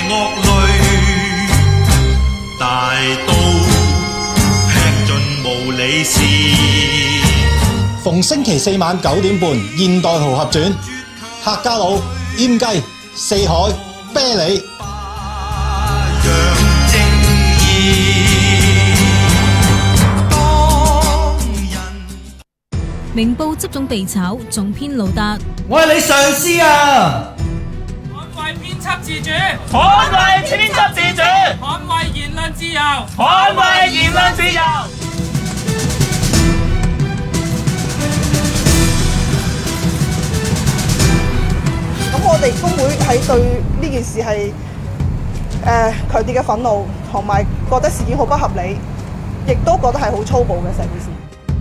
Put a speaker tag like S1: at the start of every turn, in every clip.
S1: 惡累，大刀劈盡無理事。
S2: 逢星期四晚9點半，《現代豪俠傳》，客家佬、閹雞、四海、啤梨。
S3: 明報執總被炒，總編盧達。
S4: 我係你上司啊！
S5: 捍衛編輯自主，
S4: 捍衛編輯自主，
S5: 捍衛言論自由，
S4: 捍衛言論自由。
S6: 咁我哋工會係對呢件事係強烈嘅憤怒，同埋覺得事件好不合理，亦都覺得係好粗暴嘅成件事。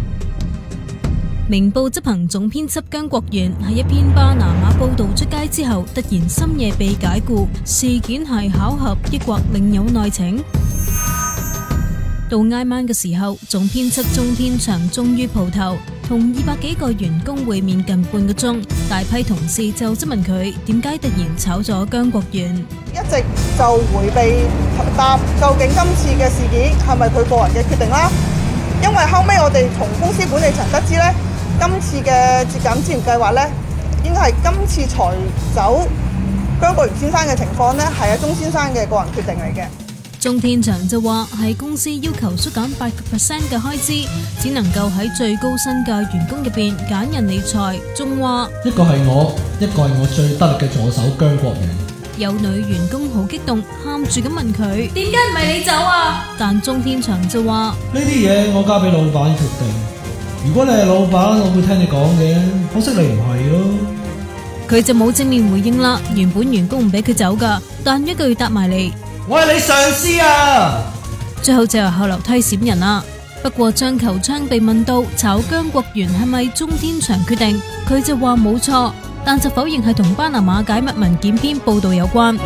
S3: 明報執行總編輯姜國元喺一篇巴拿馬報道出街之後，突然深夜被解僱，事件係巧合抑或另有內情？到挨晚嘅時候，總編輯鍾天祥終於蒲頭，同200幾個員工會面近半個鐘，大批同事就質問佢點解突然炒咗姜國元，
S6: 一直就迴避答究竟今次嘅事件係咪佢個人嘅決定啦？因為後尾我哋從公司管理層得知呢，今次嘅節減資源計劃呢，應該係今次裁走姜國元先生嘅情況呢，係阿鍾先生嘅個人決定嚟嘅。
S3: 鍾天祥就話係公司要求縮減8% 嘅開支，只能夠喺最高薪嘅員工入邊揀人嚟裁，仲話
S7: 一個係我，一個係我最得力嘅助手姜國元。
S3: 有女員工好激動，喊住咁問佢點解唔係你走啊？但鍾天祥就話
S7: 呢啲嘢我交俾老闆決定。如果你係老闆，我會聽你講嘅，可惜你唔係咯。
S3: 佢就冇正面回應啦。原本員工唔俾佢走噶，但一句答埋嚟，
S4: 我係你上司啊！
S3: 最後就由後樓梯閃人啦。不過張球昌被問到炒姜國元係咪鍾天祥決定，佢就話冇錯，但就否認係同巴拿馬解密文件篇報道有關。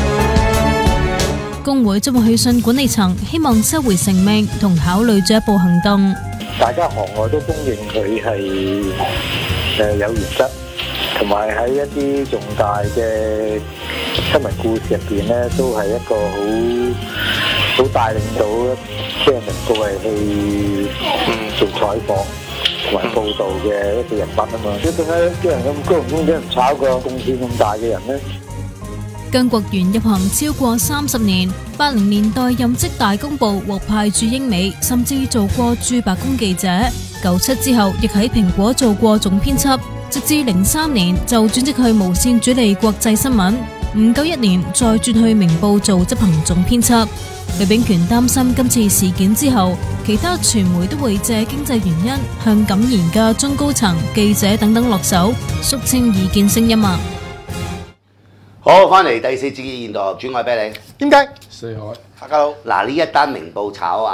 S3: 工會將會去信管理層，希望收回成命同考慮進一步行動。
S8: 大家行內都公認佢係有原則，同埋喺一啲重大嘅新聞故事入邊咧，都係一個好帶領到即係明報係去做採訪同埋報導嘅一個人物啊嘛。點解啲人咁高人工俾人炒個貢獻咁大嘅人呢？
S3: 姜國元入行超過30年，80年代任職大公報，獲派駐英美，甚至做過駐白宮記者。97之後，亦喺蘋果做過總編輯，直至03年就轉職去無線主理國際新聞，唔夠1年再轉去明報做執行總編輯。呂秉權擔心今次事件之後，其他傳媒都會借經濟原因向敢言嘅中高層、記者等等落手，肅清意見聲音啊！
S9: 好，翻嚟第4節嘅現代豪俠傳，我係啤梨。
S2: 點解？
S10: 四海
S9: 客家佬，嗱呢一單明報炒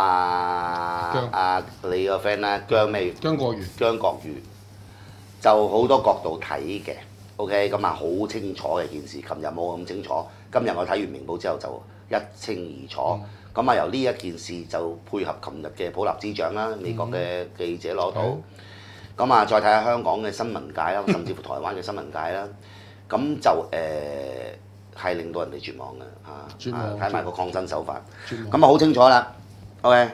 S9: 你個 friend 啦，姜國元就好多角度睇嘅。OK， 咁啊好清楚嘅件事。琴日冇咁清楚，今日我睇完明報之後就一清二楚。咁啊由呢一件事就配合琴日嘅普立茲獎啦，美國嘅記者攞到。咁啊再睇下香港嘅新聞界啦，甚至乎台灣嘅新聞界啦。咁就係令到人哋絕望嘅嚇，睇埋個抗爭手法，咁啊好清楚啦。OK，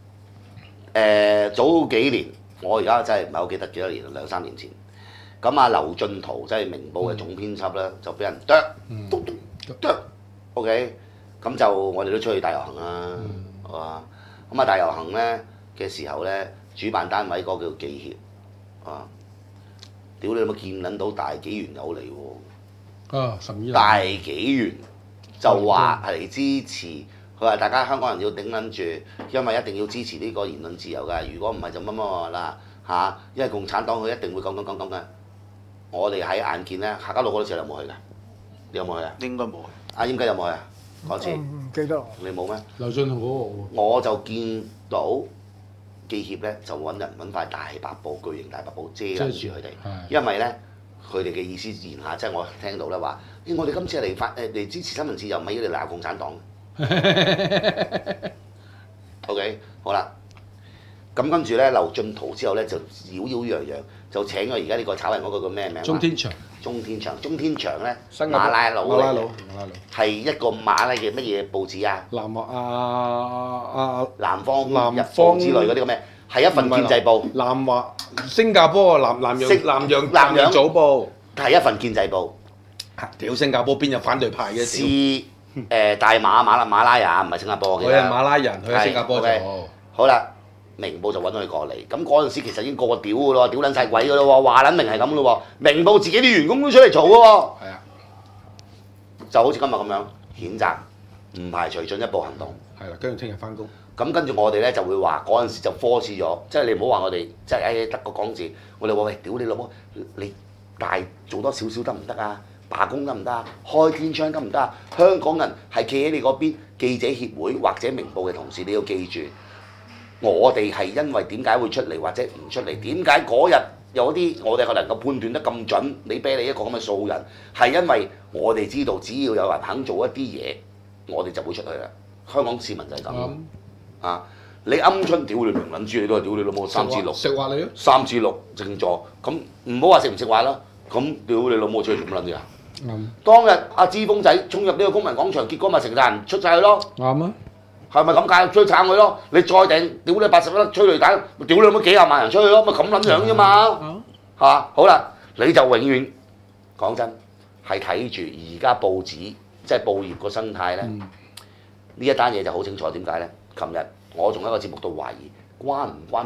S9: 早幾年我而家真係唔係好記得幾多年，2、3年前，咁啊劉進圖即係明報嘅總編輯啦，就俾人剁，OK，咁就我哋都出去大遊行啦，係嘛？咁啊大遊行咧嘅時候咧，主辦單位嗰個叫記協啊。屌你有冇見撚到大紀元有嚟喎？大紀元就話係嚟支持，佢話大家香港人要頂撚住，因為一定要支持呢個言論自由㗎。如果唔係就乜啦嚇，因為共產黨佢一定會講嘅。我哋喺眼見咧，客家佬嗰次有冇去㗎？你有冇去啊？應該冇。阿閹雞有冇去啊？嗰次唔記得。你冇咩？
S10: 劉俊豪
S9: 我就見到。記協咧就揾塊大白布、巨型大白布遮住佢哋，因為咧佢哋嘅意思言下，即係我聽到咧話，我哋今次係嚟支持新聞自由，唔係要嚟鬧共產黨。OK， 好啦，咁跟住咧劉進圖之後咧就擾擾攘攘，就請咗而家呢個炒人嗰個叫咩名？
S10: 鍾天祥。
S9: 中天祥，中天祥咧
S10: 新加坡
S9: 馬拉佬嚟嘅，
S10: 馬拉佬，
S9: 係一個馬拉嘅乜嘢報紙啊？南方日報之類嗰啲咁嘅，係一份建制報。
S10: 南華新加坡啊，南洋早報
S9: 係一份建制報。
S10: 屌新加坡邊有反對派嘅？
S9: 是大馬拉人，唔係新加坡嘅。
S10: 佢係馬拉人，佢喺新加坡做。
S9: 好啦。明報就揾佢過嚟，咁嗰陣時其實已經個個屌嘅咯，屌撚晒鬼嘅咯喎，話撚明係咁咯喎，明報自己啲員工都出嚟嘈嘅喎，
S10: 係啊，
S9: 就好似今日咁樣譴責，唔排除進一步行動。
S10: 係啦，跟住聽日翻工。
S9: 咁跟住我哋咧就會話嗰陣時就科視咗，即係你唔好話我哋即係得個講字，我哋話喂屌你老母，你大做多少少得唔得啊？罷工得唔得啊？開天窗得唔得啊？香港人係企喺你嗰邊，記者協會或者明報嘅同事你要記住。我哋係因為點解會出嚟或者唔出嚟？點解嗰日有啲我哋能夠判斷得咁準？你俾你一個咁嘅素人，係因為我哋知道只要有人肯做一啲嘢，我哋就會出去啦。香港市民就係咁啊！你鵪鶉屌你明撚豬，你都係屌你老母3至6，
S10: 食話你咯
S9: ，3至6正座，咁唔好話食唔食話啦。咁屌你老母出去做乜撚嘢啊？當日阿之鋒仔衝入呢個公民廣場，結果咪成扎人出晒去咯。
S10: 啱啊！
S9: 係咪咁解？追撐佢咯！你再訂屌你80粒催淚彈，屌你乜幾廿萬人出去咯，咪咁撚樣啫嘛嚇！好啦，你就永遠講真係睇住而家報紙即係報業個生態咧，呢一單嘢就好清楚點解咧？琴日我仲喺個節目度懷疑關唔關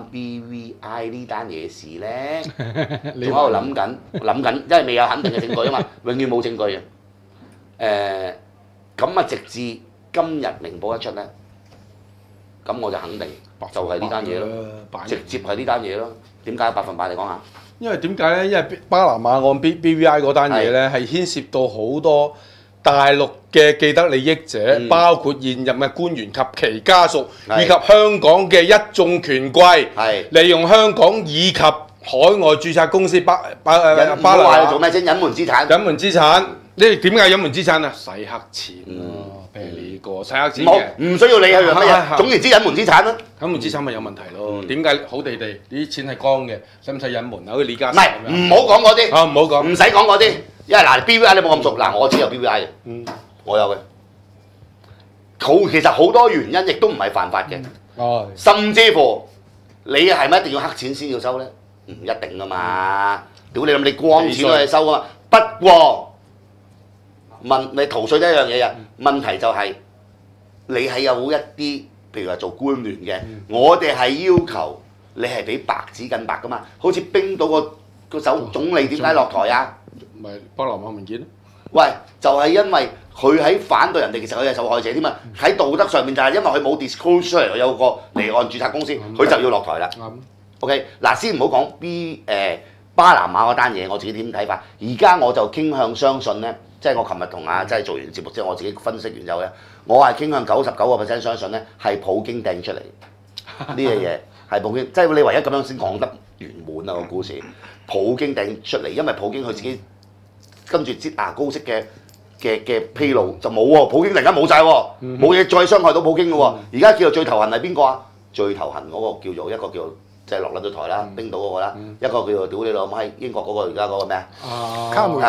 S9: BVI 呢單嘢事咧？仲喺度諗緊，因為未有肯定嘅證據啊嘛，永遠冇證據嘅。咁啊，直至今日明報一出咧。咁我就肯定就係呢單嘢咯，直接係呢單嘢咯。點解100%你講下？
S10: 因為點解咧？因為巴拿馬案 BVI 嗰單嘢咧，係牽涉到好多大陸嘅既得利益者，包括現任嘅官員及其家屬，以及香港嘅一眾權貴，利用香港以及海外註冊公司巴拿馬
S9: 做咩啫？隱瞞資產。
S10: 隱瞞資產，你點解隱瞞資產啊？洗黑錢咯。呢個洗黑錢嘅，
S9: 唔需要你去做乜嘢，總言之隱瞞資產啦。
S10: 隱瞞資產咪有問題咯？點解好地地啲錢係光嘅，使唔使隱瞞啊？好似李嘉誠
S9: 唔係，唔好講嗰啲。
S10: 唔好講，
S9: 唔使講嗰啲，因為嗱 BVI 你冇咁熟，嗱我知有 BVI 嘅，我有嘅。其實好多原因亦都唔係犯法嘅，甚至乎你係咪一定要黑錢先要收咧？唔一定噶嘛。屌你諗你光錢都係收啊嘛。不過你逃稅都一樣嘢啊！問題就係你係有一啲，譬如話做官聯嘅，我哋係要求你係比白紙更白噶嘛。好似冰島個總理點解落台啊？
S10: 咪巴拿馬文件咯。
S9: 喂，就係因為佢喺反對人哋，其實佢係受害者添嘛。喺道德上面就係因為佢冇 disclose 出嚟，有個離岸註冊公司，佢就要落台啦。OK， 嗱先唔好講巴拿馬嗰單嘢，我自己點睇法？而家我就傾向相信咧。即係我琴日同即係做完節目之後，我自己分析完之後咧，我係傾向99%相信咧係普京掟出嚟呢樣嘢，係普京，即係你唯一咁樣先講得圓滿啊個故事。普京掟出嚟，因為普京佢自己跟住擠牙膏式嘅披露就冇喎，普京突然間冇晒喎，冇嘢再傷害到普京嘅喎。而家叫做最頭痕係邊個啊？最頭痕嗰個叫做一個叫做。即係落撚咗台啦，冰島嗰個啦，一個叫做屌你老母喺英國嗰個而家嗰個咩啊？卡梅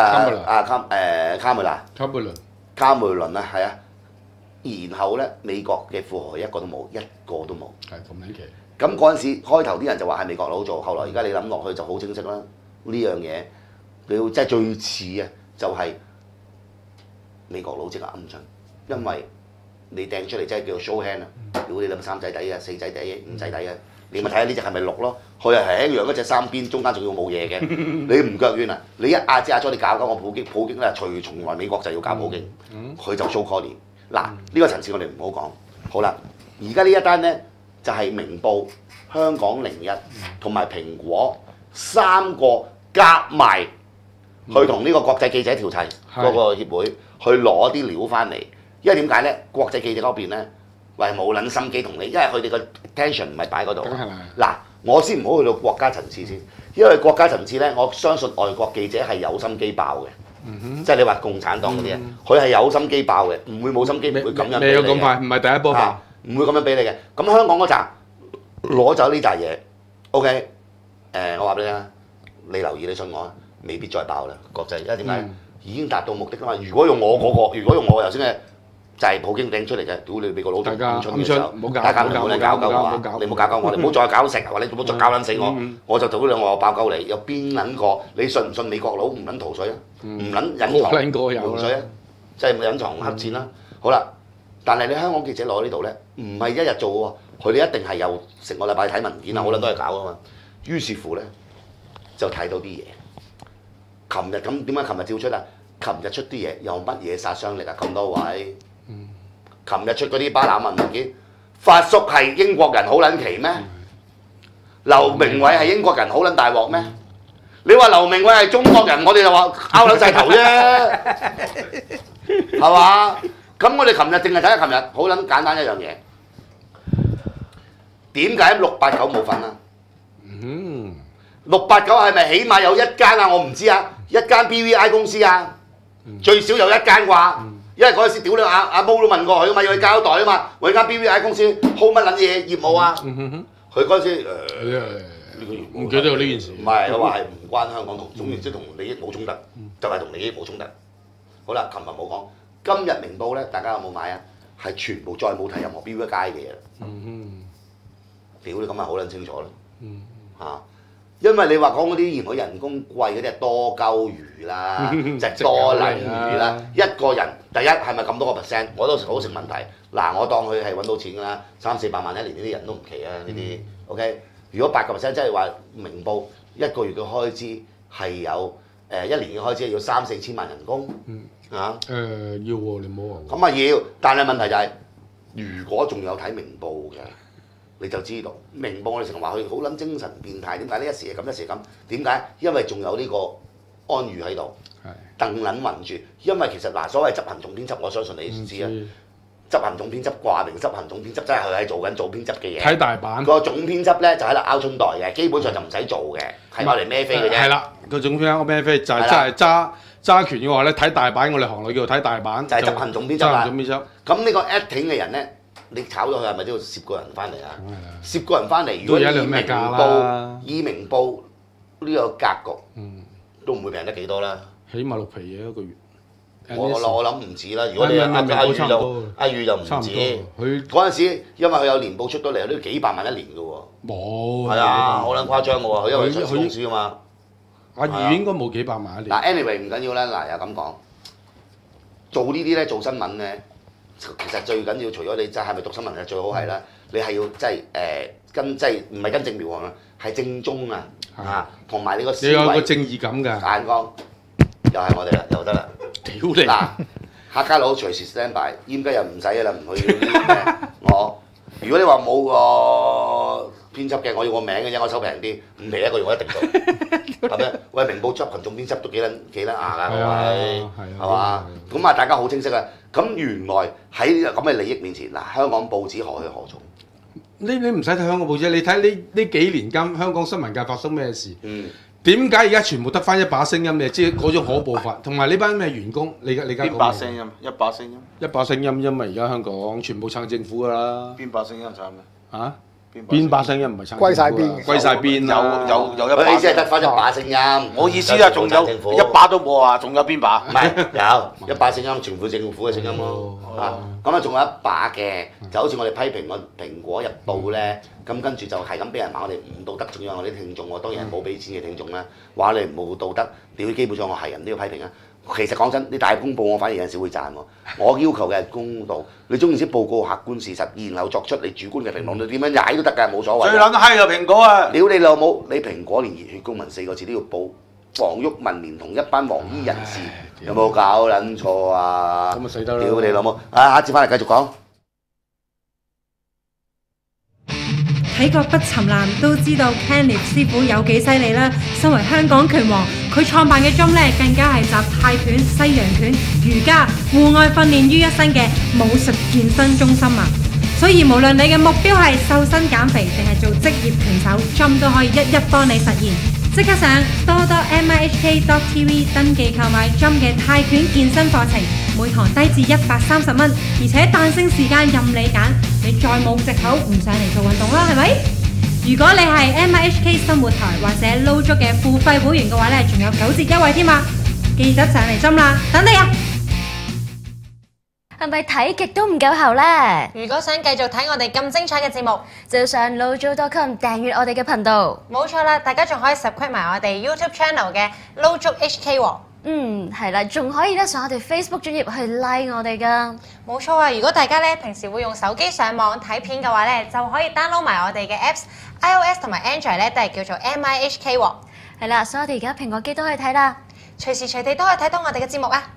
S9: 倫啊，係啊。然後咧，美國嘅富豪一個都冇，一個都冇。
S10: 係咁離奇。
S9: 咁嗰陣時開頭啲人就話係美國佬做，後來而家你諗落去就好清晰啦。呢樣嘢你要即係最似啊，就係美國佬即刻鵪鶉，因為你掟出嚟即係叫做 show hand 啊！屌你諗3仔底啊，4仔底啊，5仔底啊！你咪睇下呢隻係咪綠咯？佢係一樣一隻3邊，中間仲要冇嘢嘅。你唔腳軟啊！你一壓之壓咗，你搞我普京咧，從來美國就要搞普京，佢就 show calling。嗱，呢個層次我哋唔好講。好啦，而家呢一單咧就係明報、香港01同埋蘋果3個夾埋去同呢個國際記者調齊嗰個協會去攞啲料翻嚟。因為點解咧？國際記者嗰邊咧，喂冇撚心機同你，因為佢哋個 tension 唔係擺嗰度。嗱，我先唔好去到國家層次先，因為國家層次咧，我相信外國記者係有心機爆嘅。即係你話共產黨嗰啲啊，佢係有心機爆嘅，唔會冇心機，唔會咁樣俾你嘅。
S10: 未有咁快，唔係第一波爆，
S9: 唔會咁樣俾你嘅。咁香港嗰扎攞走呢扎嘢 ，OK？我話俾你聽，你留意，你信我啊！ 未必再爆啦，國際，因為點解？已經達到目的啦嘛。如果用我嗰個，如果用我頭先嘅。就係普京掟出嚟嘅，屌你美國佬咁蠢嘅時候，大家唔好你搞鳩我，你唔好搞鳩我，你唔好再搞成，或者你唔好再搞撚死我，我就做呢兩個我爆鳩你，有邊撚個？你信唔信美國佬唔撚逃水啊？唔撚隱藏逃水啊？即係隱藏黑錢啦。好啦，但係你香港記者攞呢度咧，唔係一日做喎，佢哋一定係又成個禮拜睇文件啊，好撚多嘢搞啊嘛。於是乎咧，就睇到啲嘢。琴日咁點解琴日照出啊？琴日出啲嘢有乜嘢殺傷力啊？咁多位。琴日出嗰啲巴拿馬文件，發叔係英國人好撚奇咩？劉明偉係英國人好撚大鑊咩？你話劉明偉係中國人，我哋就話拗撚晒頭啫，係嘛？咁我哋琴日淨係睇下琴日好撚簡單一樣嘢，點解689冇份啊？689係咪起碼有一間啊？我唔知啊，一間 BVI 公司啊，最少有一間啩。因為嗰陣時屌你阿毛都問過佢啊嘛，要佢交代啊嘛，我而家 BVI 公司 hold 乜撚嘢業務啊？佢嗰陣時
S10: 唔記得有呢件事。
S9: 唔係，佢話係唔關香港同，總言之同利益冇衝突，就係同利益冇衝突。好啦，琴日冇講，今日明報咧，大家有冇買啊？係全部再冇提任何 BVI 嘅嘢啦。屌你咁咪好撚清楚啦。嚇！因為你話講嗰啲嫌佢人工貴嗰啲係多鳩魚啦，就係多撚魚啦。一個人第一係咪咁多個 percent？我都好成問題。嗱，我當佢係揾到錢㗎啦，300-400萬一年呢啲人都唔奇啊！呢啲 OK。如果8%，即係話明報一個月嘅開支係有一年嘅開支要3-4千萬人工嚇。
S10: 要喎，你唔好話。
S9: 咁啊要，但係問題就係，如果仲有睇明報嘅。你就知道明報我哋成日話佢好撚精神變態，點解呢？一時係咁，一時係咁，點解？因為仲有呢個安宇喺度，鄧撚暈住。因為其實嗱，所謂執行總編輯，我相信你知啊。執行總編輯掛名執行總編輯，真係佢係做緊總編輯嘅嘢。
S10: 睇大版
S9: 個總編輯咧就喺度拗春袋嘅，基本上就唔使做嘅，係攞嚟孭飛嘅啫。
S10: 係啦，個總編輯孭飛就係真係揸權嘅話咧，睇大版，我哋行內叫做睇大版，
S9: 就係執行總編輯啦。咁呢個 acting 嘅人咧。你炒咗佢係咪都要攝個人翻嚟啊？攝個人翻嚟，如果以明報呢個格局，都唔會平得幾多啦。
S10: 起碼6皮嘢一個月。
S9: 我諗唔止啦。如果你阿宇就唔止。佢嗰陣時，因為佢有年報出到嚟，都幾百萬一年嘅喎。
S10: 冇。
S9: 係啊，好撚誇張嘅喎。佢因為上市公司啊嘛。
S10: 阿宇應該冇幾百萬一年。
S9: 嗱 ，anyway 唔緊要啦。嗱又咁講，做呢啲咧，做新聞咧。其實最緊要，除咗你真係咪讀新聞嘅最好係啦，你係要即係跟即係唔係跟正苗啊，係正宗啊嚇，同埋你個思維，
S10: 你有個正義感㗎
S9: 眼光，又係我哋啦，又得啦。
S10: 屌你！
S9: 嗱，客家佬隨時 stand by，煙雞又唔使㗎啦，唔去我。如果你話冇個編輯嘅，我要個名嘅啫，我收平啲，5皮一個月我一定做，係咪？喂，明報執行總編輯都幾撚硬㗎，各位，係嘛？咁啊，大家好清晰啊！咁原來喺咁嘅利益面前，嗱，香港報紙何去何從？
S10: 你唔使睇香港報紙，你睇呢幾年間香港新聞界發生咩事？點解而家全部得翻一把聲音？你知嗰種可怖法，同埋呢班咩員工，你而家
S11: 邊把聲音？一把聲音。
S10: 一把聲音，因為而家香港全部撐政府㗎啦。
S11: 邊把聲音撐咩？
S10: 嚇？邊把聲音唔係撐？
S12: 歸晒邊？
S10: 歸晒邊啊！
S11: 有一把。
S9: 你意思係得翻一把聲音？
S11: 我意思啊，仲有一把都冇啊，仲有邊把？
S9: 唔係有一把聲音，全副政府嘅聲音咯。咁啊，仲有一把嘅，就好似我哋批評個《蘋果日報》咧，咁跟住就係咁俾人話我哋唔道德，仲有我啲聽眾，我當然係冇俾錢嘅聽眾啦，話你冇道德，屌基本上我係人都要批評啊。其實講真，你大公報我反而有陣時會讚喎。我要求嘅係公道，你中意先報告客觀事實，然後作出你主觀嘅評論，你點樣踩都得㗎，冇所謂。
S11: 最撚閪就蘋果啊！
S9: 屌你老母，你蘋果連熱血公民4個字都要報，黃毓民連同一班黃衣人士，有冇搞撚錯啊？
S10: 咁啊死得啦！
S9: 屌你老母！下一節翻嚟繼續講。
S13: 睇過不尋藍都知道 Kenneth 師傅有幾犀利啦！身為香港拳王，佢創辦嘅 gym 咧更加係集泰拳、西洋拳、瑜伽、戶外訓練於一身嘅武術健身中心啊！所以無論你嘅目標係瘦身減肥定係做職業拳手 ，gym 都可以一一幫你實現。即刻上 store.mihk.tv 登記購買 gym 嘅泰拳健身課程，每堂低至130蚊，而且彈性時間任你揀。你再冇藉口唔上嚟做運動啦，係咪？ 如果你係 MIHK 生活台或者撈足嘅付費會員嘅話咧，仲有9折優惠添啊！記得上嚟針啦，等你啊！
S12: 係咪睇極都唔夠喉呢？
S13: 如果想繼續睇我哋咁精彩嘅節目，
S12: 就上 Lojo.com 訂閱我哋嘅頻道。
S13: 冇錯啦，大家仲可以 subscribe 埋我哋 YouTube channel 嘅 Lojo HK 喎。
S12: 係啦，仲可以咧上我哋 Facebook 專頁去 like 我哋噶。
S13: 冇錯啊！如果大家咧平時會用手機上網睇片嘅話咧，就可以 download 埋我哋嘅 apps，iOS 同埋 Android 咧都係叫做 MIHK 喎。
S12: 係啦，所以我哋而家蘋果機都可以睇啦，
S13: 隨時隨地都可以睇到我哋嘅節目啊！